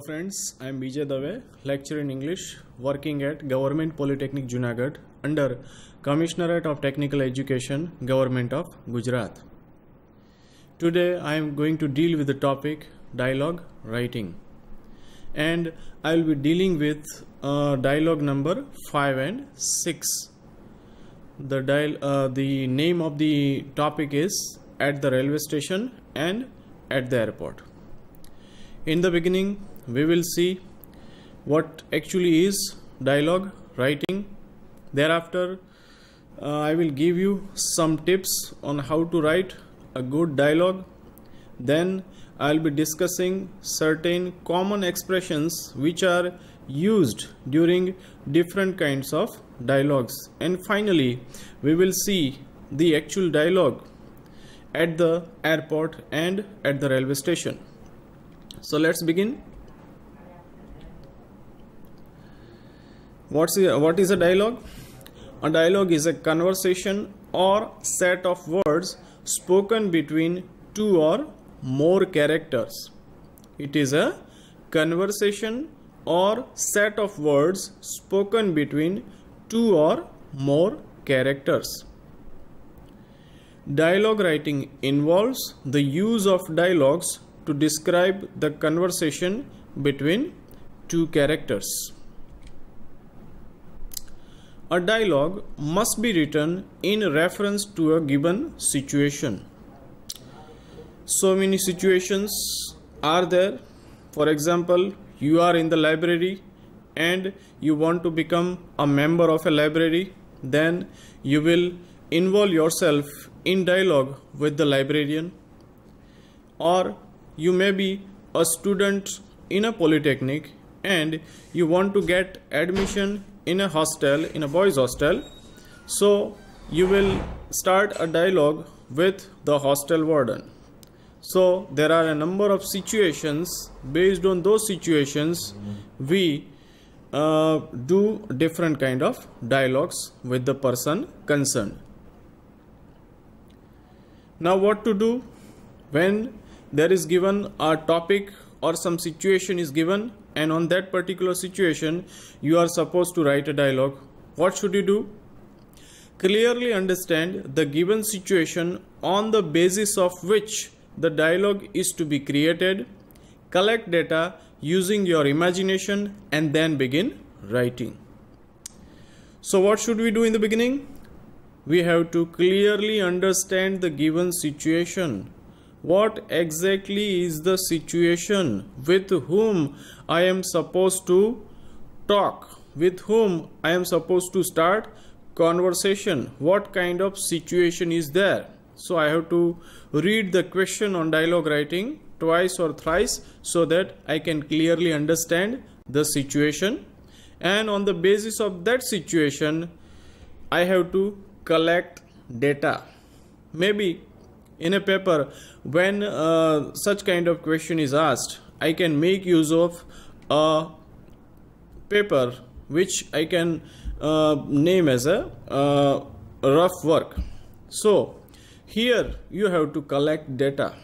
Hello friends, I am BJ Dave, lecturer in English, working at Government Polytechnic Junagadh under Commissionerate of Technical Education, Government of Gujarat. Today I am going to deal with the topic dialogue writing, and I will be dealing with dialogue number 5 and 6. The name of the topic is At the Railway Station and At the Airport. In the beginning, we will see what actually is dialogue writing. Thereafter, I will give you some tips on how to write a good dialogue. Then I will be discussing certain common expressions which are used during different kinds of dialogues. And finally, we will see the actual dialogue at the airport and at the railway station. So let's begin. What is a dialogue? A dialogue is a conversation or set of words spoken between two or more characters. It is a conversation or set of words spoken between two or more characters. Dialogue writing involves the use of dialogues to describe the conversation between two characters. A dialogue must be written in reference to a given situation. So many situations are there. For example, you are in the library and you want to become a member of a library. Then you will involve yourself in dialogue with the librarian. Or you may be a student in a polytechnic and you want to get admission in a hostel, in a boys' hostel. So you will start a dialogue with the hostel warden. So there are a number of situations. Based on those situations, we do different kind of dialogues with the person concerned. Now what to do when there is given a topic or some situation is given, and on that particular situation you are supposed to write a dialogue? What should you do? Clearly understand the given situation on the basis of which the dialogue is to be created. Collect data using your imagination and then begin writing. So what should we do in the beginning? We have to clearly understand the given situation. What exactly is the situation? With whom I am supposed to talk? With whom I am supposed to start conversation? What kind of situation is there? So I have to read the question on dialogue writing twice or thrice so that I can clearly understand the situation. And on the basis of that situation, I have to collect data. Maybe in a paper, when such kind of question is asked, I can make use of a paper which I can name as a rough work. So here you have to collect data.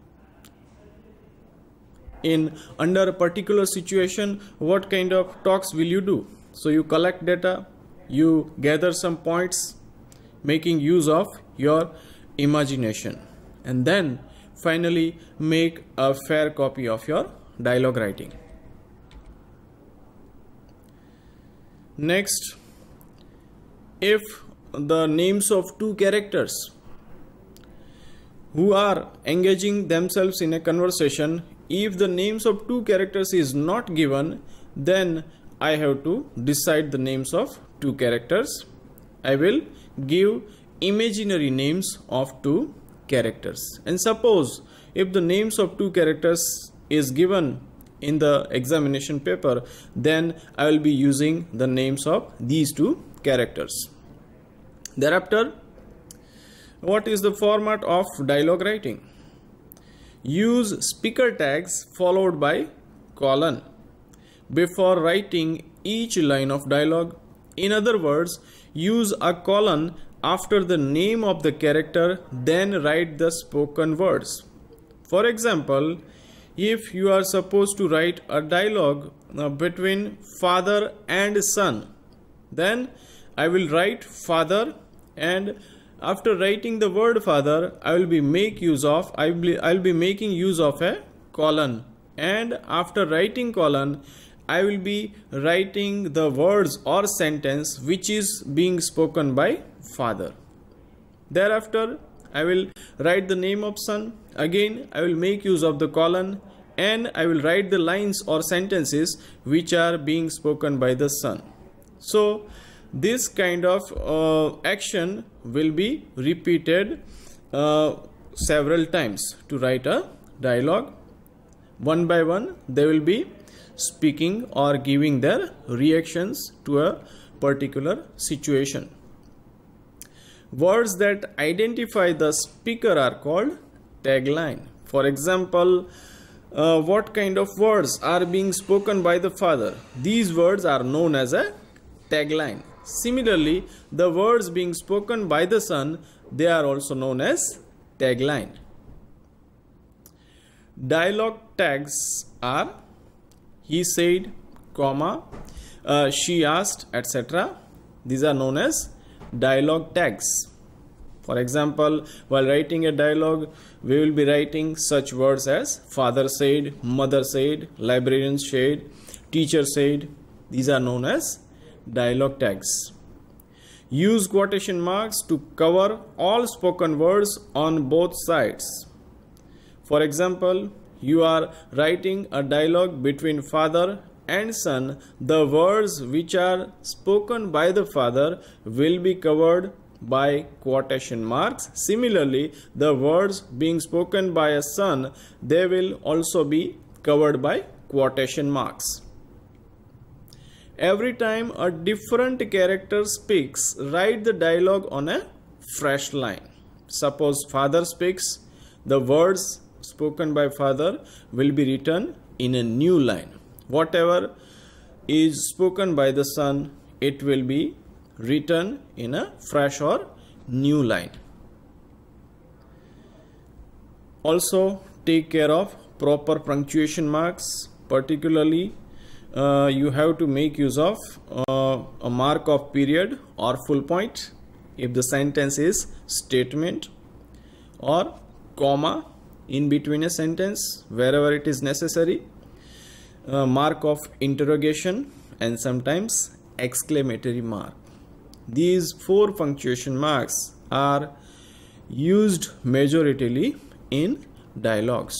Under a particular situation, what kind of talks will you do? So you collect data, you gather some points, making use of your imagination, and then finally make a fair copy of your dialogue writing. Next, if the names of two characters who are engaging themselves in a conversation, if the names of two characters is not given, then I have to decide the names of two characters. I will give imaginary names of two characters. And suppose if the names of two characters is given in the examination paper, then I will be using the names of these two characters. Thereafter, what is the format of dialogue writing? Use speaker tags followed by colon before writing each line of dialogue. In other words, use a colon after the name of the character, then write the spoken words. For example, if you are supposed to write a dialogue between father and son, then I will write father, and after writing the word father, I'll be making use of a colon, and after writing colon, I will be writing the words or sentence which is being spoken by father. Thereafter, I will write the name of son. Again, I will make use of the colon, and I will write the lines or sentences which are being spoken by the son. So this kind of action will be repeated several times to write a dialogue. One by one, they will be speaking or giving their reactions to a particular situation. Words that identify the speaker are called tagline. For example, what kind of words are being spoken by the father? These words are known as a tagline. Similarly, the words being spoken by the son, they are also known as tagline. Dialogue tags are he said, comma, she asked, etc. These are known as dialogue tags. For example, while writing a dialogue, we will be writing such words as father said, mother said, librarian said, teacher said. These are known as dialogue tags. Use quotation marks to cover all spoken words on both sides. For example, you are writing a dialogue between father and son. The words which are spoken by the father will be covered by quotation marks. Similarly, the words being spoken by a son, they will also be covered by quotation marks. Every time a different character speaks, write the dialogue on a fresh line. Suppose father speaks, the words spoken by father will be written in a new line. Whatever is spoken by the son, it will be written in a fresh or new line. Also, take care of proper punctuation marks. Particularly, you have to make use of a mark of period or full point if the sentence is statement, or comma in between a sentence wherever it is necessary, mark of interrogation, and sometimes exclamatory mark. These 4 punctuation marks are used majoritarily in dialogues.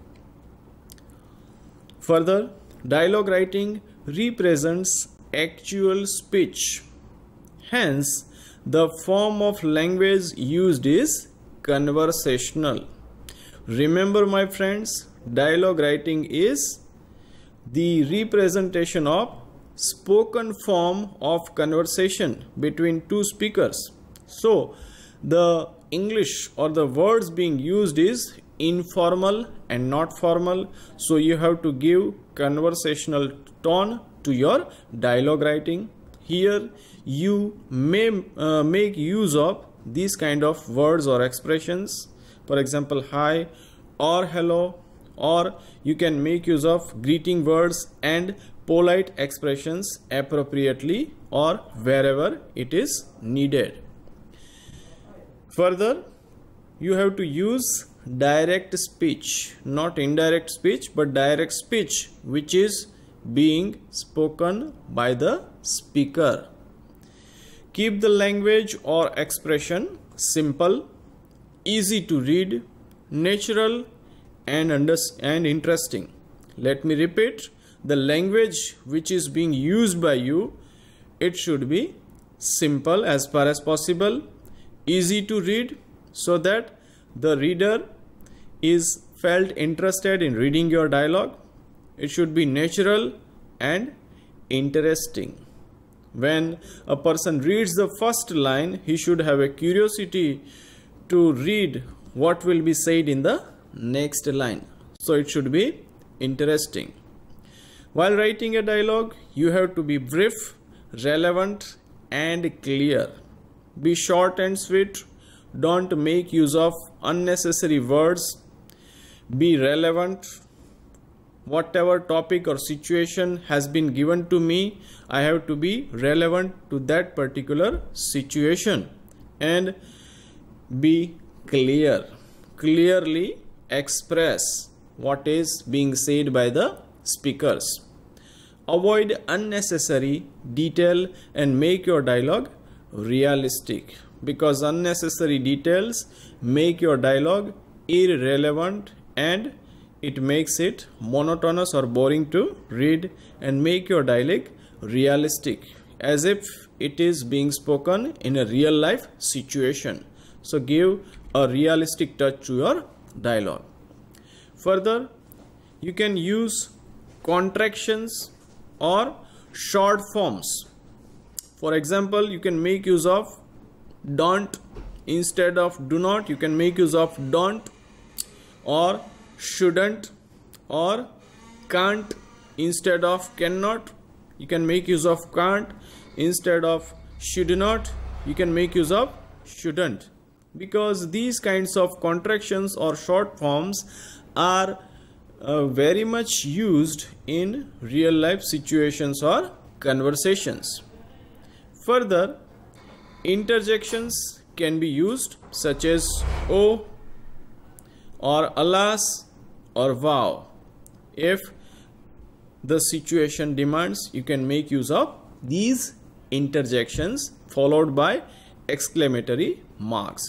Further, dialogue writing represents actual speech. Hence, the form of language used is conversational. Remember, my friends, dialogue writing is the representation of spoken form of conversation between two speakers. So the English or the words being used is informal and not formal. So you have to give conversational tone to your dialogue writing. Here you may make use of these kind of words or expressions. For example, hi or hello, or you can make use of greeting words and polite expressions appropriately or wherever it is needed. Further, you have to use direct speech, not indirect speech, but direct speech which is being spoken by the speaker. Keep the language or expression simple, easy to read, natural and interesting. Let me repeat, the language which is being used by you, it should be simple as far as possible, easy to read, so that the reader is felt interested in reading your dialogue. It should be natural and interesting. When a person reads the first line, he should have a curiosity to read what will be said in the next line. So it should be interesting. While writing a dialogue, you have to be brief, relevant and clear. Be short and sweet. Don't make use of unnecessary words. Be relevant. whatever topic or situation has been given to me, I have to be relevant to that particular situation and be clear, clearly express what is being said by the speakers. Avoid unnecessary detail and make your dialogue realistic, because unnecessary details make your dialogue irrelevant and it makes it monotonous or boring to read, and make your dialogue realistic as if it is being spoken in a real life situation. So give a realistic touch to your dialogue. Further, you can use contractions or short forms. For example, you can make use of don't instead of do not. You can make use of don't, or shouldn't, or can't instead of cannot. You can make use of can't instead of should not. You can make use of shouldn't, because these kinds of contractions or short forms are very much used in real life situations or conversations. Further, interjections can be used, such as oh, or alas, or wow. If the situation demands, you can make use of these interjections followed by exclamatory marks.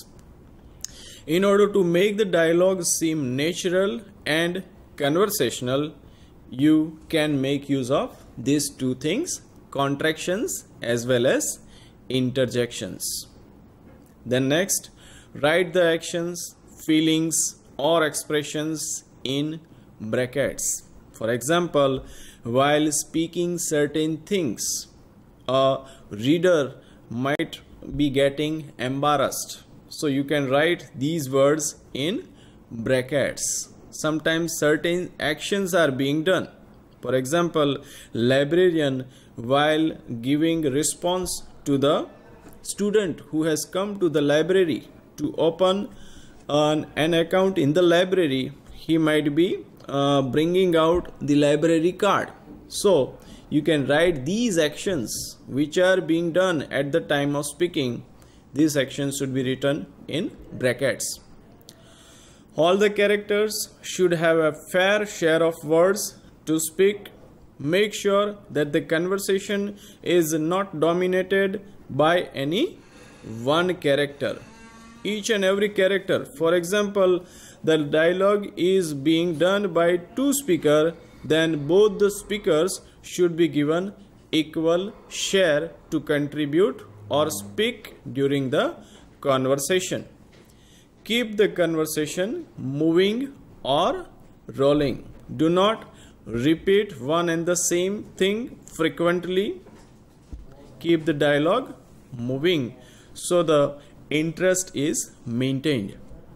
In order to make the dialogue seem natural and conversational, you can make use of these two things, contractions as well as interjections. Then next, write the actions, feelings or expressions in brackets. For example, while speaking certain things, a reader might be getting embarrassed. So you can write these words in brackets. Sometimes certain actions are being done. For example, librarian, while giving response to the student who has come to the library to open an account in the library, he might be bringing out the library card. So you can write these actions which are being done at the time of speaking. These actions should be written in brackets. All the characters should have a fair share of words to speak. Make sure that the conversation is not dominated by any one character. Each and every character, for example, the dialogue is being done by two speakers, then both the speakers should be given equal share to contribute or speak during the conversation. Keep the conversation moving or rolling. Do not repeat one and the same thing frequently. Keep the dialogue moving so the interest is maintained.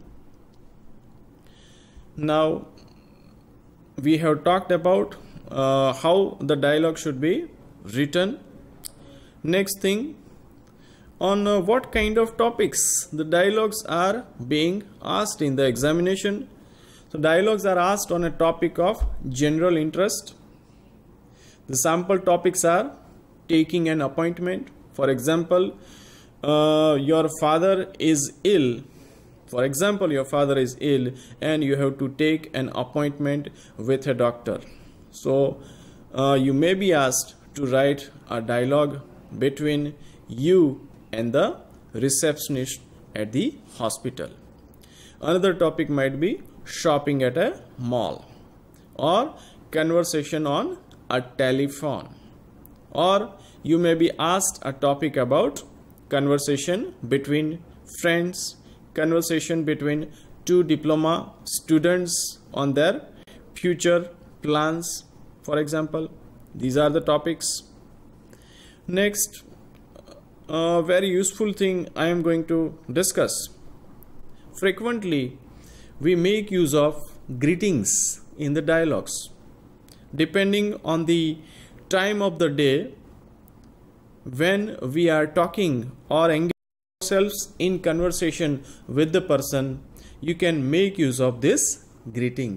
Now we have talked about how the dialogue should be written. Next thing, on what kind of topics the dialogues are being asked in the examination. So dialogues are asked on a topic of general interest. The sample topics are taking an appointment. For example, your father is ill. For example, your father is ill and you have to take an appointment with a doctor. So you may be asked to write a dialogue between you and the receptionist at the hospital. Another topic might be shopping at a mall, or conversation on a telephone, or you may be asked a topic about conversation between friends, conversation between two diploma students on their future plans, for example. These are the topics. Next, a very useful thing I am going to discuss. Frequently, we make use of greetings in the dialogues. Depending on the time of the day when we are talking or engaging ourselves in conversation with the person, you can make use of these greetings.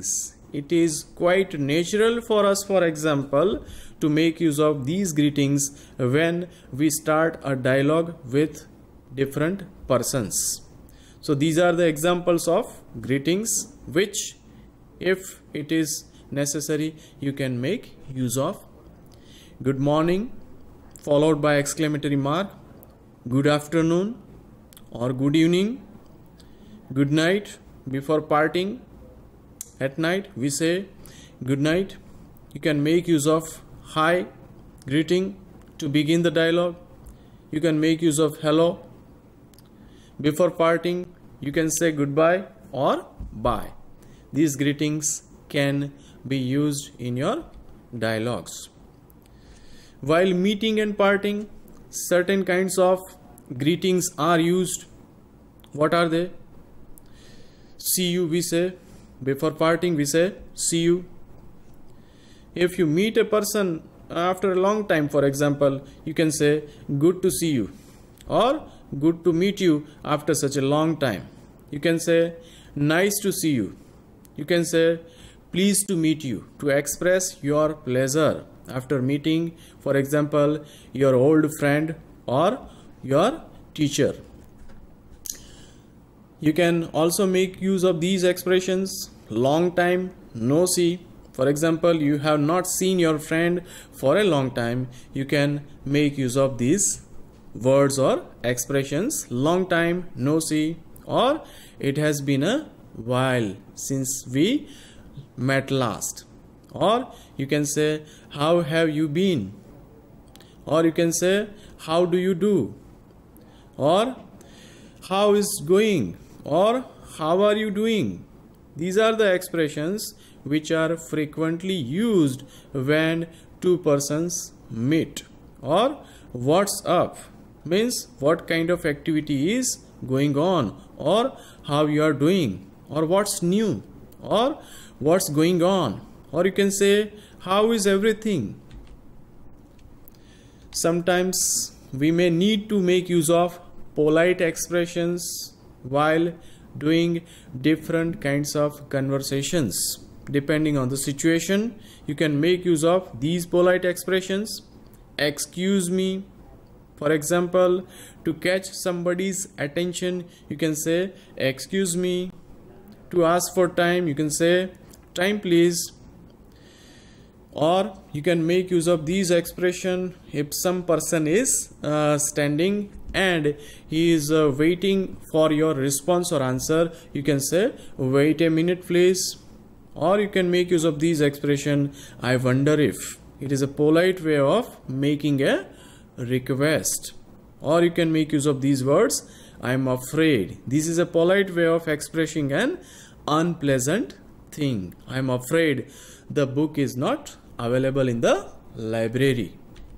it is quite natural for us, for example, to make use of these greetings when we start a dialogue with different persons. So these are the examples of greetings which, if it is necessary, you can make use of. Good morning followed by exclamatory mark, good afternoon or good evening, good night before parting. At night we say good night. You can make use of hi greeting to begin the dialogue. You can make use of hello. Before parting you can say goodbye or bye. These greetings can be used in your dialogues. While meeting and parting, certain kinds of greetings are used. What are they? See you we say. Before parting we say see you. If you meet a person after a long time, for example, you can say good to see you or good to meet you after such a long time. You can say nice to see you. You can say pleased to meet you, to express your pleasure after meeting, for example, your old friend or your teacher. You can also make use of these expressions. Long time no see. For example, you have not seen your friend for a long time. You can make use of these words or expressions. Long time no see, or it has been a while since we met last. Or you can say how have you been, or you can say how do you do, or how is going, or how are you doing. These are the expressions which are frequently used when two persons meet. Or what's up means what kind of activity is going on, or how you are doing, or what's new, or what's going on. Or you can say how is everything. Sometimes we may need to make use of polite expressions while doing different kinds of conversations. Depending on the situation, you can make use of these polite expressions. Excuse me. For example, to catch somebody's attention, you can say excuse me. To ask for time, you can say time please. Or you can make use of these expression if some person is standing and he is waiting for your response or answer. You can say wait a minute please. Or you can make use of these expression I wonder if. It is a polite way of making a request. Or you can make use of these words I am afraid. This is a polite way of expressing an unpleasant thing. I am afraid the book is not available in the library.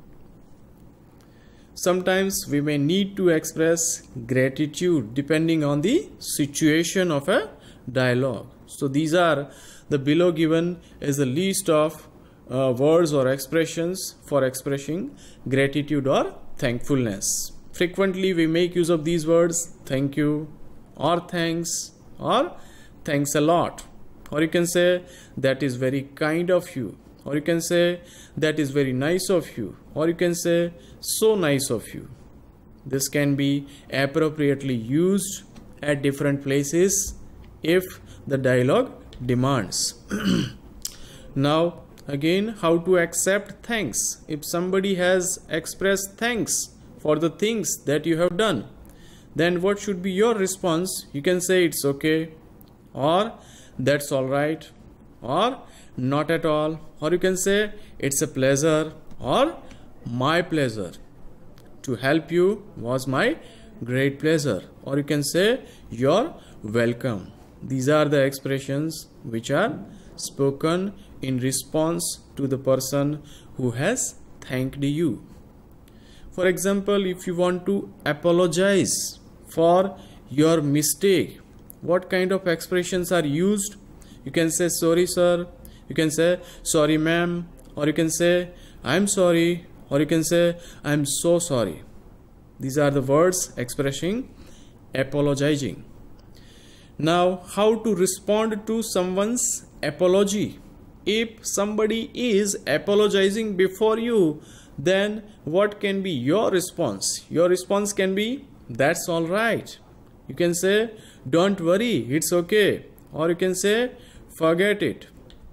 Sometimes we may need to express gratitude depending on the situation of a dialogue. So these are the below given is a list of words or expressions for expressing gratitude or thankfulness. Frequently we make use of these words thank you, or thanks, or thanks a lot. Or you can say that is very kind of you, or you can say that is very nice of you, or you can say so nice of you. This can be appropriately used at different places if the dialogue demands. Now again, how to accept thanks. If somebody has expressed thanks for the things that you have done, then what should be your response? You can say it's okay, or that's all right, or not at all, or you can say it's a pleasure, or my pleasure. To help you was my great pleasure, or you can say you're welcome. These are the expressions which are spoken in response to the person who has thanked you. For example, if you want to apologize for your mistake, what kind of expressions are used? You can say sorry sir, you can say sorry ma'am, or you can say I'm sorry, or you can say I'm so sorry. These are the words expressing apologizing. Now, how to respond to someone's apology. If somebody is apologizing before you, then what can be your response? Your response can be, that's all right. You can say, don't worry, it's okay. Or you can say, forget it.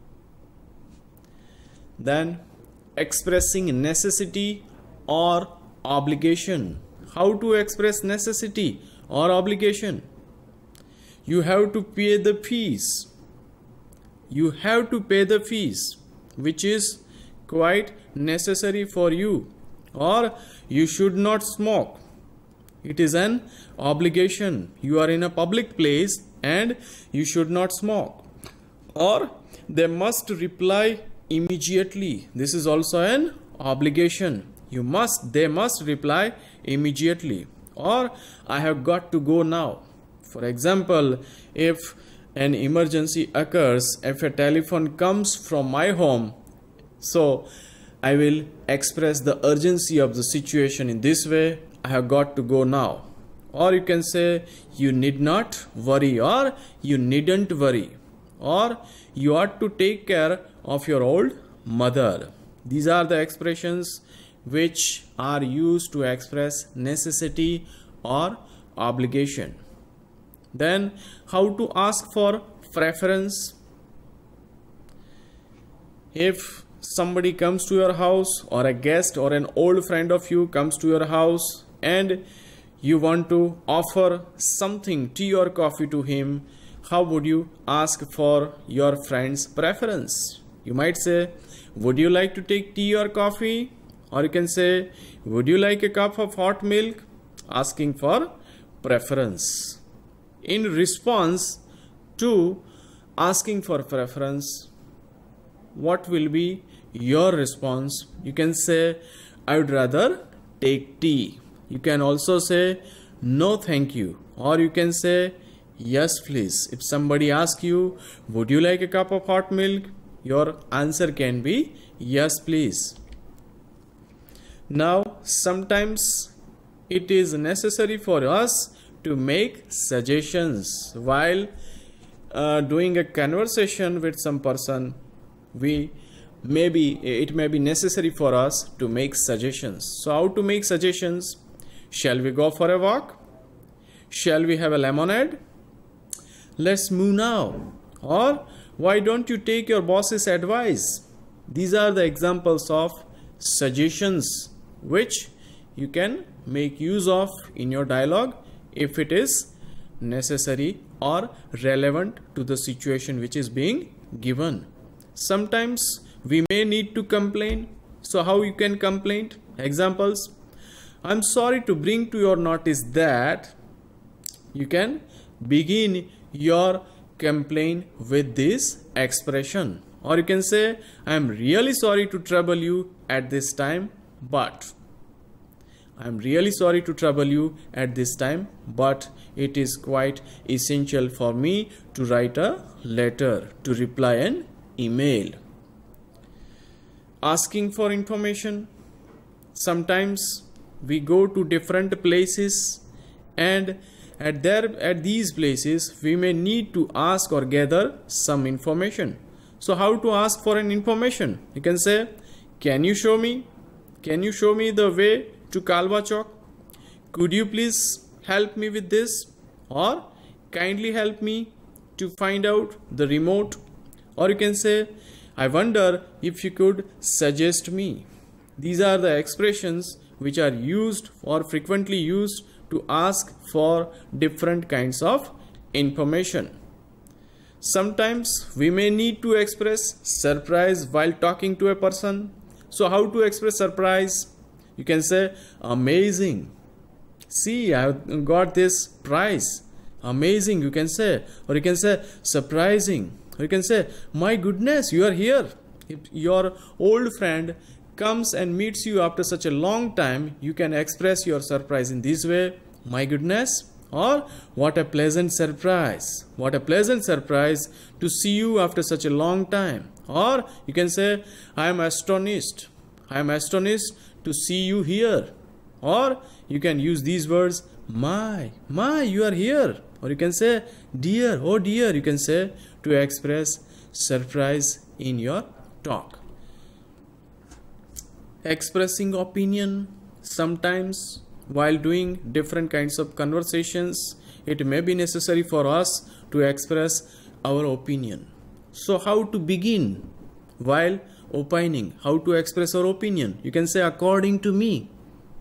Then expressing necessity or obligation. How to express necessity or obligation? You have to pay the fees. You have to pay the fees, which is quite necessary for you. Or you should not smoke. It is an obligation. You are in a public place and you should not smoke. Or they must reply immediately. This is also an obligation. They must reply immediately. Or I have got to go now. For example, if an emergency occurs, if a telephone comes from my home, so I will express the urgency of the situation in this way, I have got to go now. Or you can say, you need not worry, or you needn't worry, or you ought to take care of your old mother. These are the expressions which are used to express necessity or obligation. Then how to ask for preference. If somebody comes to your house, or a guest or an old friend of you comes to your house, and you want to offer something, tea or coffee, to him, how would you ask for your friend's preference? You might say, would you like to take tea or coffee? Or you can say, would you like a cup of hot milk? Asking for preference. In response to asking for preference, what will be your response? You can say, I would rather take tea. You can also say, no thank you. Or you can say, yes please. If somebody asks you, would you like a cup of hot milk? Your answer can be, yes please. Now, sometimes it is necessary for us to make suggestions while doing a conversation with some person. It may be necessary for us to make suggestions. So how to make suggestions? Shall we go for a walk? Shall we have a lemonade? Let's move now. Or why don't you take your boss's advice? These are the examples of suggestions which you can make use of in your dialogue if it is necessary or relevant to the situation which is being given. Sometimes we may need to complain. So how you can complain? Examples. I'm sorry to bring to your notice that. You can begin your complaint with this expression. Or you can say, I'm really sorry to trouble you at this time, but. I'm really sorry to trouble you at this time, but it is quite essential for me to write a letter, to reply an email. Asking for information. Sometimes we go to different places, and at these places we may need to ask or gather some information. So how to ask for an information? You can say, can you show me the way to Kalwa Chowk? Could you please help me with this? Or kindly help me to find out the remote. Or you can say, I wonder if you could suggest me. These are the expressions which are used or frequently used to ask for different kinds of information. Sometimes we may need to express surprise while talking to a person. So how to express surprise? You can say, amazing. See, I have got this prize. Amazing, you can say. Or you can say, surprising. Or you can say, my goodness, you are here. If your old friend comes and meets you after such a long time, you can express your surprise in this way, my goodness. Or what a pleasant surprise. What a pleasant surprise to see you after such a long time. Or you can say, I am astonished. I am astonished to see you here. Or you can use these words, my, you are here. Or you can say, dear, oh dear, you can say, to express surprise in your talk. Expressing opinion. Sometimes while doing different kinds of conversations, it may be necessary for us to express our opinion. So how to begin while opining? How to express our opinion? You can say, according to me,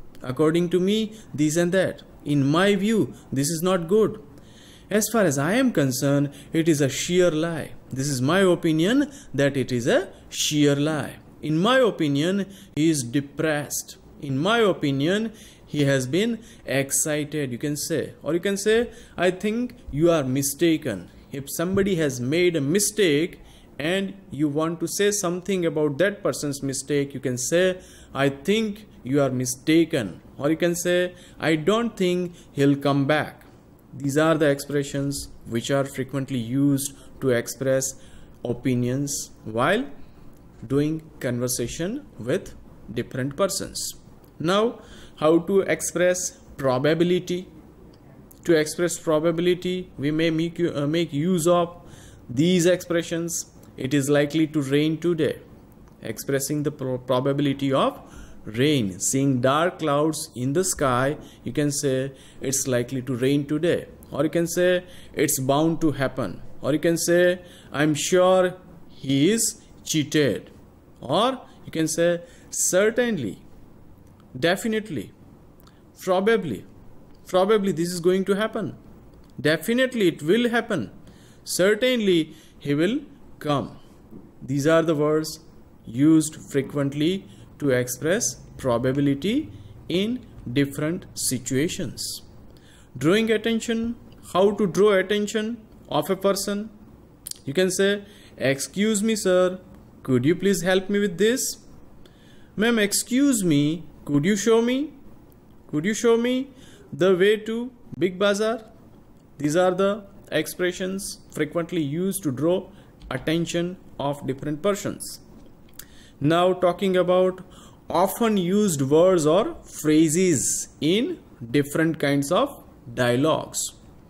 this and that. In my view, this is not good. As far as I am concerned, it is a sheer lie. This is my opinion that it is a sheer lie. In my opinion, he is depressed. In my opinion, he has been excited, you can say. Or you can say, I think you are mistaken. If somebody has made a mistake and you want to say something about that person's mistake, you can say, I think you are mistaken. Or you can say, I don't think he'll come back. These are the expressions which are frequently used to express opinions while doing conversation with different persons. Now, how to express probability? To express probability, we may make use of these expressions. It is likely to rain today. Expressing the probability of rain. Seeing dark clouds in the sky, you can say it's likely to rain today. Or you can say it's bound to happen. Or you can say I'm sure he is cheated. Or you can say certainly, definitely, probably this is going to happen. Definitely it will happen. Certainly he will come. These are the words used frequently to express probability in different situations. Drawing attention. How to draw attention of a person? You can say, excuse me sir, could you please help me with this? Ma'am, excuse me, could you show me the way to Big Bazaar? These are the expressions frequently used to draw attention of different persons. Now talking about often used words or phrases in different kinds of dialogues.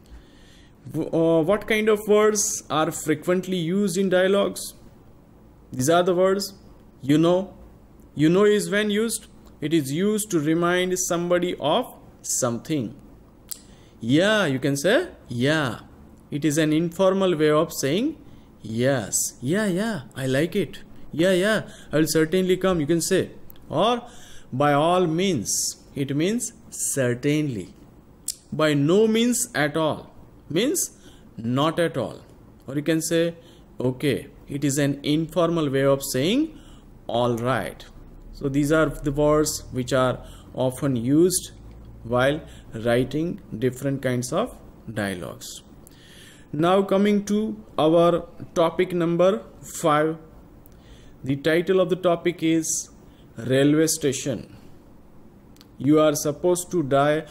What kind of words are frequently used in dialogues? These are the words. You know is when used. It is used to remind somebody of something. Yeah, you can say yeah. It is an informal way of saying yes. Yeah, I like it. Yeah, I will certainly come, you can say. Or by all means, it means certainly. By no means at all means not at all. Or you can say okay. It is an informal way of saying all right. So these are the words which are often used while writing different kinds of dialogues. Now coming to our topic number 5. The title of the topic is railway station. You are supposed to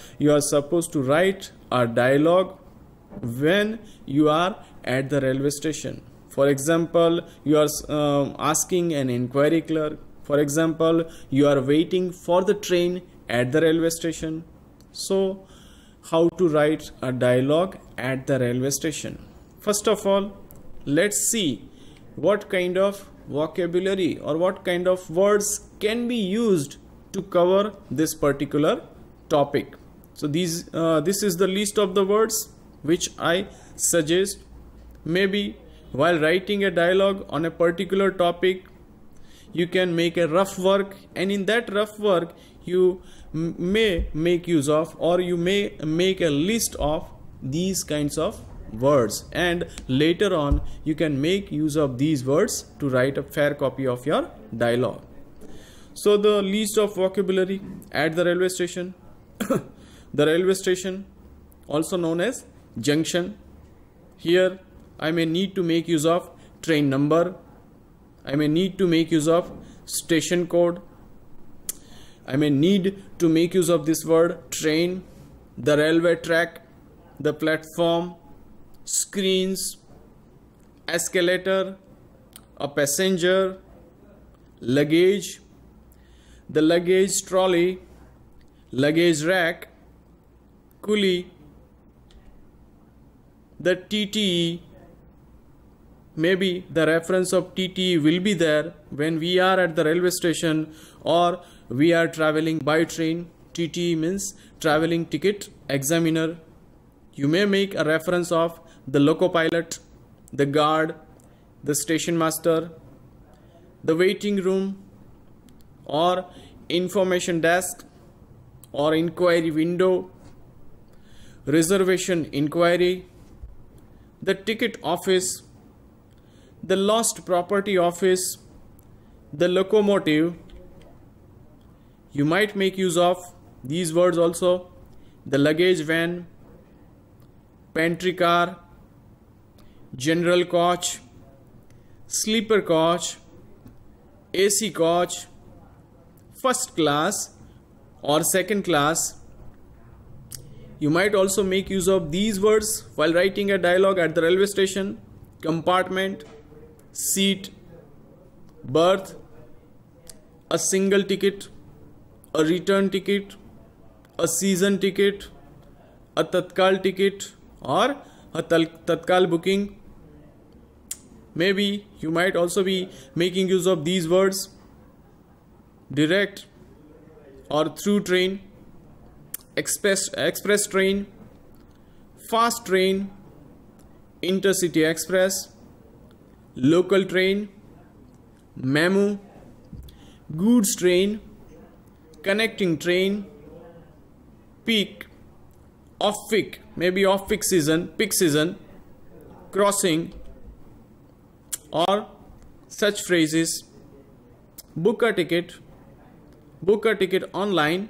write a dialogue when you are at the railway station. For example, you are asking an inquiry clerk. For example, you are waiting for the train at the railway station. So, how to write a dialogue at the railway station? First of all, let's see what kind of vocabulary or what kind of words can be used to cover this particular topic. So this is the list of the words which I suggest. Maybe while writing a dialogue on a particular topic, you can make a rough work, and in that rough work you may make use of, or you may make a list of these kinds of words, and later on you can make use of these words to write a fair copy of your dialogue. So the list of vocabulary at the railway station. The railway station, also known as junction. Here I may need to make use of train number. I may need to make use of station code. I may need to make use of this word train, the railway track, the platform, screens, escalator, a passenger, luggage, the luggage trolley, luggage rack, coolie, the TTE, maybe the reference of TT will be there when we are at the railway station or we are traveling by train. TT means traveling ticket examiner. You may make a reference of the loco pilot, the guard, the station master, the waiting room or information desk or inquiry window, reservation inquiry, the ticket office, the lost property office, the locomotive. You might make use of these words also: the luggage van, pantry car, general coach, sleeper coach, AC coach, first class or second class. You might also make use of these words while writing a dialogue at the railway station: compartment, seat, berth, a single ticket, a return ticket, a season ticket, a tatkal ticket or a tatkal booking. Maybe you might also be making use of these words: direct or through train, express train, fast train, intercity express, local train, memo, goods train, connecting train, peak, off-peak, maybe off-peak season, peak season, crossing, or such phrases: book a ticket online.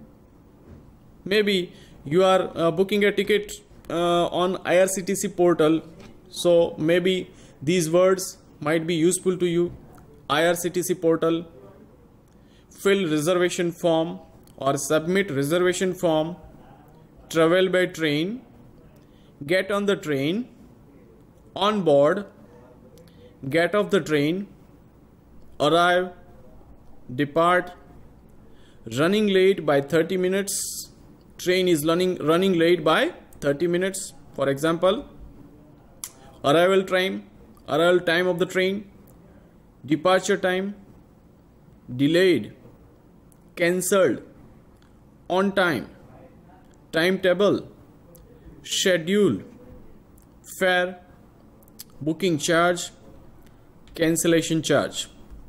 Maybe you are booking a ticket on IRCTC portal, so maybe these words might be useful to you. IRCTC portal, fill reservation form or submit reservation form, travel by train, get on the train, on board, get off the train, arrive, depart, running late by 30 minutes, train is running late by 30 minutes. For example, arrival time of the train, departure time, delayed, cancelled, on time, timetable, schedule, fare, booking charge, cancellation charge.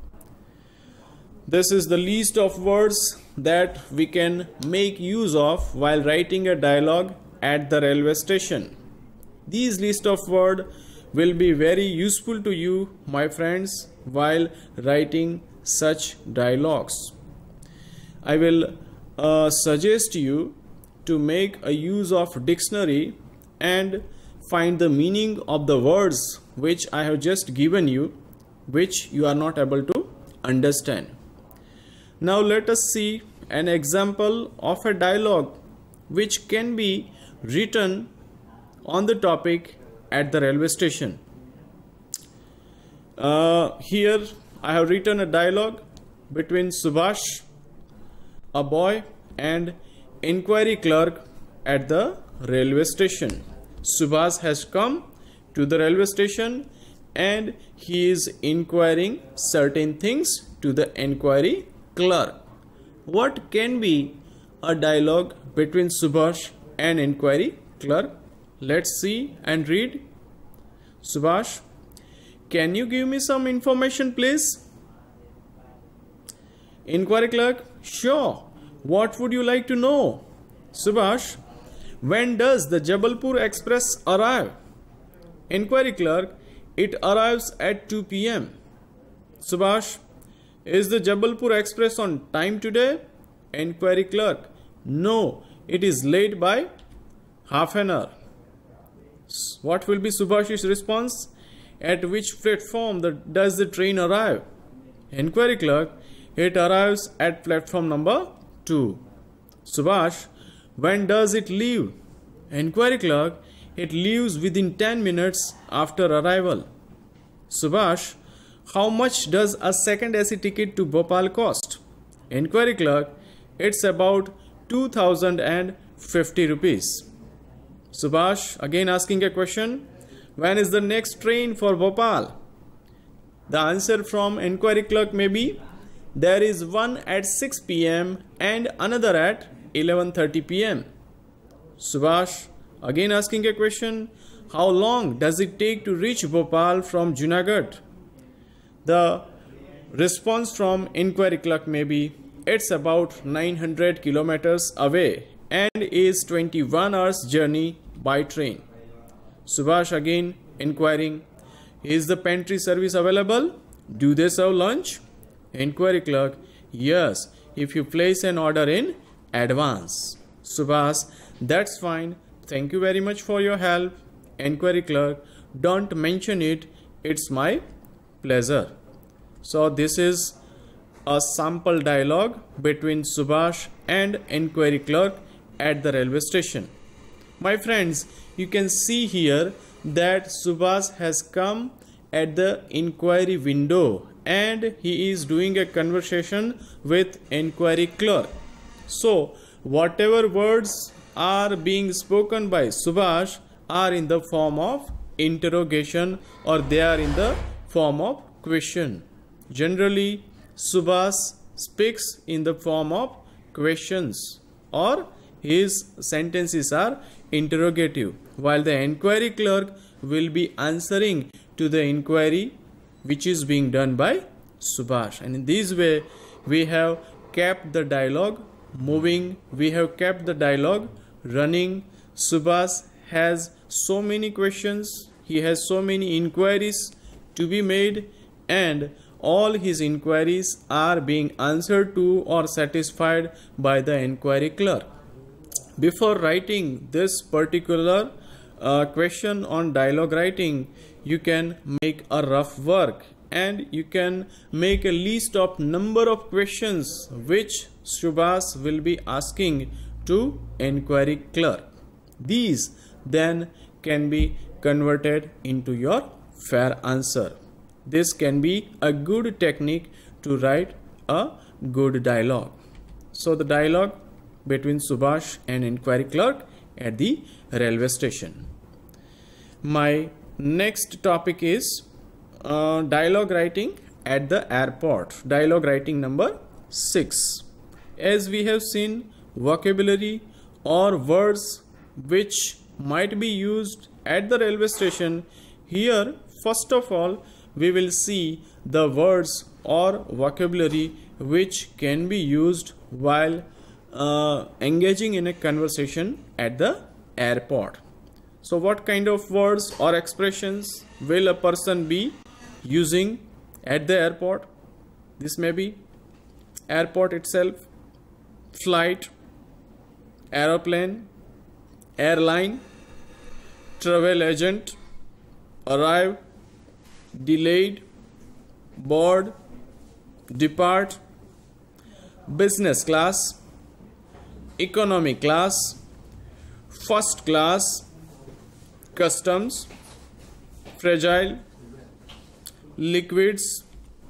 This is the list of words that we can make use of while writing a dialogue at the railway station. These list of words will be very useful to you, my friends, while writing such dialogues. I will suggest you to make a use of dictionary and find the meaning of the words which I have just given you, which you are not able to understand. Now let us see an example of a dialogue which can be written on the topic at the railway station. Here I have written a dialogue between Subhash, a boy, and inquiry clerk at the railway station. Subhash has come to the railway station and he is inquiring certain things to the inquiry clerk. What can be a dialogue between Subhash and inquiry clerk? Let's see and read. Subhash, can you give me some information, please? Inquiry clerk, sure. What would you like to know? Subhash, when does the Jabalpur Express arrive? Inquiry clerk, it arrives at 2 p.m. Subhash, is the Jabalpur Express on time today? Inquiry clerk, no, it is late by half an hour. What will be Subhash's response? At which platform does the train arrive? Inquiry clerk, it arrives at platform number 2. Subhash, when does it leave? Inquiry clerk, it leaves within 10 minutes after arrival. Subhash, how much does a second AC ticket to Bhopal cost? Inquiry clerk, it's about 2050 rupees. Subhash, again asking a question. When is the next train for Bhopal? The answer from inquiry clerk may be, there is one at 6 p.m. and another at 11:30 p.m. Subhash again asking a question, how long does it take to reach Bhopal from Junagadh? The response from inquiry clerk may be, it's about 900 kilometers away and is 21 hours journey by train. Subhash again inquiring, is the pantry service available? Do they serve lunch? Inquiry clerk, yes, if you place an order in advance. Subhash, that's fine. Thank you very much for your help. Inquiry clerk, don't mention it. It's my pleasure. So this is a sample dialogue between Subhash and inquiry clerk at the railway station. My friends, you can see here that Subhash has come at the inquiry window and he is doing a conversation with inquiry clerk. So whatever words are being spoken by Subhash are in the form of interrogation, or they are in the form of question. Generally, Subhash speaks in the form of questions, or his sentences are interrogative, while the inquiry clerk will be answering to the inquiry which is being done by Subhash. And in this way, we have kept the dialogue moving, we have kept the dialogue running. Subhash has so many questions, he has so many inquiries to be made, and all his inquiries are being answered to or satisfied by the inquiry clerk. Before writing this particular question on dialogue writing, you can make a rough work and you can make a list of number of questions which Subhash will be asking to inquiry clerk. These then can be converted into your fair answer. This can be a good technique to write a good dialogue. So the dialogue between Subhash and inquiry clerk at the railway station. My next topic is dialogue writing at the airport. Dialogue writing number 6. As we have seen, vocabulary or words which might be used at the railway station. Here, first of all, we will see the words or vocabulary which can be used while engaging in a conversation at the airport. So what kind of words or expressions will a person be using at the airport? This may be airport itself, flight, aeroplane, airline, travel agent, arrive, delayed, board, depart, business class, economy class, first class, customs, fragile, liquids,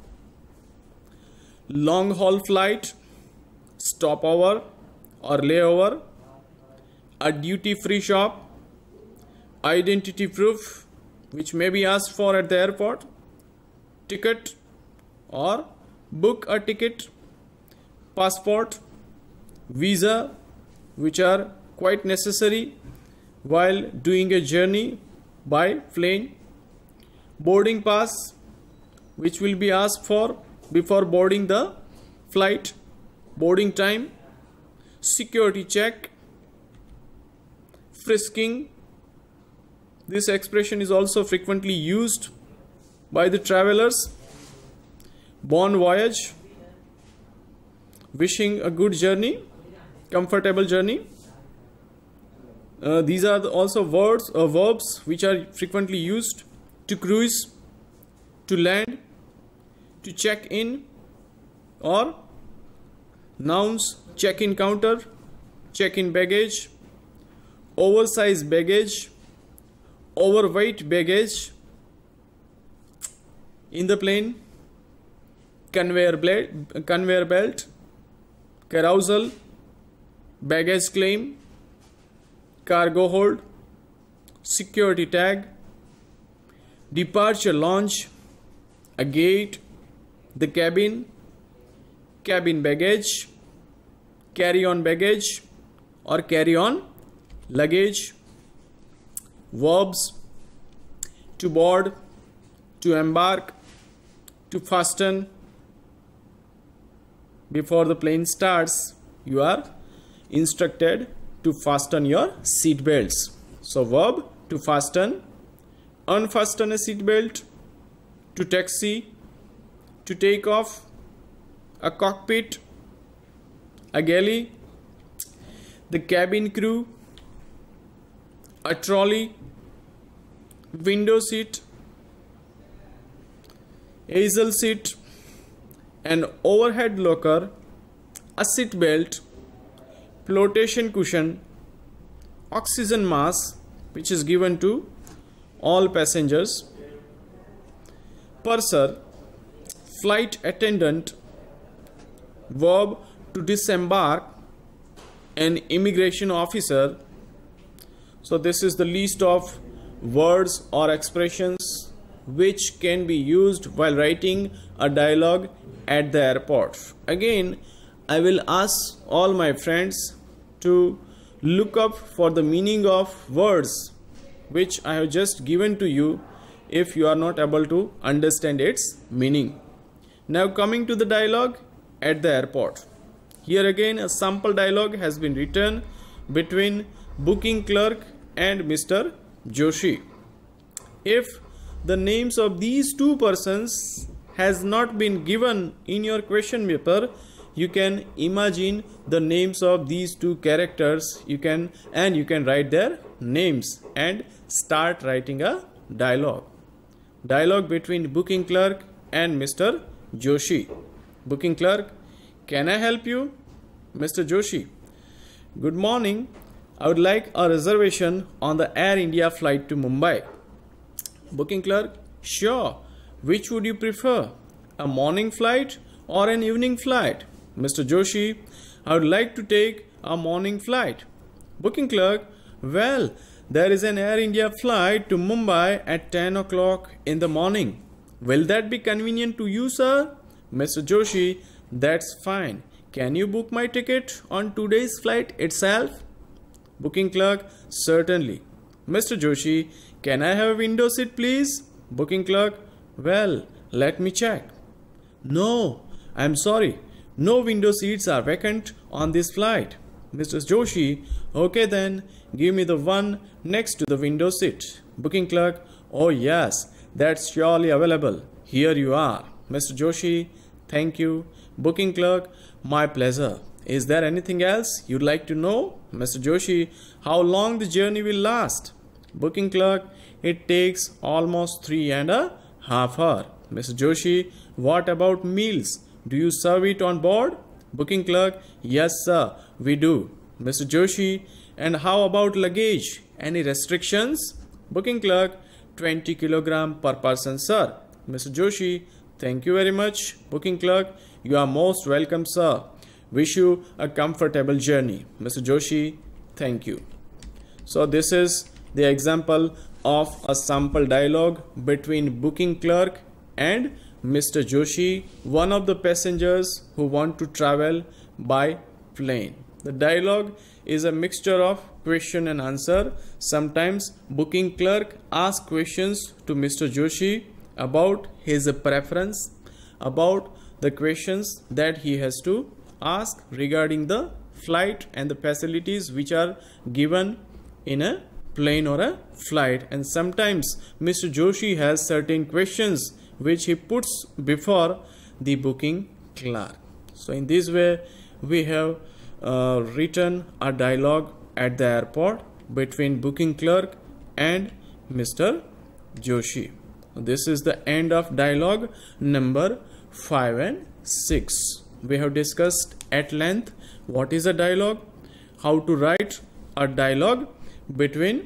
long haul flight, stopover or layover, a duty free shop, identity proof which may be asked for at the airport, ticket or book a ticket, passport, visa which are quite necessary while doing a journey by plane, boarding pass which will be asked for before boarding the flight, boarding time, security check, frisking. This expression is also frequently used by the travelers. Bon voyage, wishing a good journey, comfortable journey. These are also words or verbs which are frequently used. To cruise, to land, to check in, or nouns, check in counter, check in baggage, oversized baggage, overweight baggage in the plane, conveyor belt, carousel, baggage claim, cargo hold, security tag, departure lounge, a gate, the cabin, cabin baggage, carry-on baggage or carry-on luggage. Verbs: to board, to embark, to fasten. Before the plane starts, you are instructed to fasten your seat belts. So verb: to fasten, unfasten a seat belt, to taxi, to take off, a cockpit, a galley, the cabin crew, a trolley, window seat, easel seat, an overhead locker, a seat belt, flotation cushion, oxygen mask which is given to all passengers, purser, flight attendant. Verb: to disembark, an immigration officer. So this is the list of words or expressions which can be used while writing a dialogue at the airport. Again, I will ask all my friends to look up for the meaning of words which I have just given to you if you are not able to understand its meaning. Now coming to the dialogue at the airport. Here again a sample dialogue has been written between booking clerk and Mr. Joshi. If the names of these two persons has not been given in your question paper, you can imagine the names of these two characters. You can write their names and start writing a dialogue. Dialogue between booking clerk and Mr. Joshi. Booking clerk: can I help you? Mr. Joshi: good morning. I would like a reservation on the Air India flight to Mumbai. Booking clerk: sure. Which would you prefer? A morning flight or an evening flight? Mr. Joshi: I would like to take a morning flight. Booking clerk: well, there is an Air India flight to Mumbai at 10 o'clock in the morning. Will that be convenient to you, sir? Mr. Joshi: that's fine. Can you book my ticket on today's flight itself? Booking clerk: certainly. Mr. Joshi: can I have a window seat please? Booking clerk: well, let me check. No, I'm sorry. No window seats are vacant on this flight. Mr. Joshi: okay then, give me the one next to the window seat. Booking clerk: oh yes, that's surely available. Here you are. Mr. Joshi: thank you. Booking clerk: my pleasure. Is there anything else you'd like to know? Mr. Joshi: how long the journey will last? Booking clerk: it takes almost 3.5 hours. Mr. Joshi: what about meals? Do you serve it on board? Booking clerk: yes sir, we do. Mr. Joshi: and how about luggage? Any restrictions? Booking clerk: 20 kilogram per person, sir. Mr. Joshi: thank you very much. Booking clerk: you are most welcome, sir. Wish you a comfortable journey. Mr. Joshi: thank you. So this is the example of a sample dialogue between booking clerk and Mr. Joshi, one of the passengers who want to travel by plane. The dialogue is a mixture of question and answer. Sometimes booking clerk asks questions to Mr. Joshi about his preference, about the questions that he has to ask regarding the flight and the facilities which are given in a plane or a flight. And sometimes Mr. Joshi has certain questions which he puts before the booking clerk. So in this way we have written a dialogue at the airport between booking clerk and Mr. Joshi. This is the end of dialogue number 5 and 6. We have discussed at length what is a dialogue, how to write a dialogue between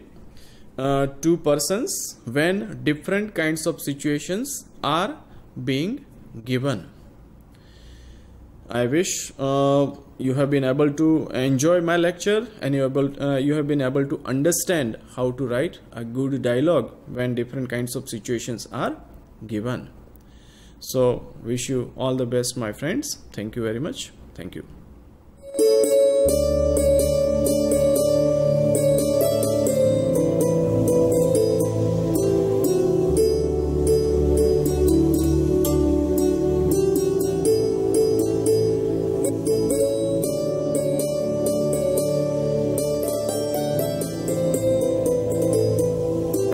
two persons when different kinds of situations are being given. I wish you have been able to enjoy my lecture, and you have been able to understand how to write a good dialogue when different kinds of situations are given. So wish you all the best, my friends. Thank you very much. Thank you.